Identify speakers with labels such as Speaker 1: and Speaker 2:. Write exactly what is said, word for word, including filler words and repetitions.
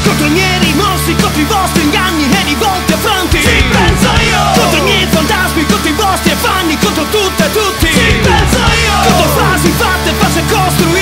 Speaker 1: Contro i miei rimorsi, contro i vostri inganni e rivolti affronti.
Speaker 2: Ci penso io.
Speaker 1: Contro i miei fantasmi, contro i vostri affanni, contro tutto e tutti.
Speaker 2: Ci penso io.
Speaker 1: Contro frasi fatte, false costruite.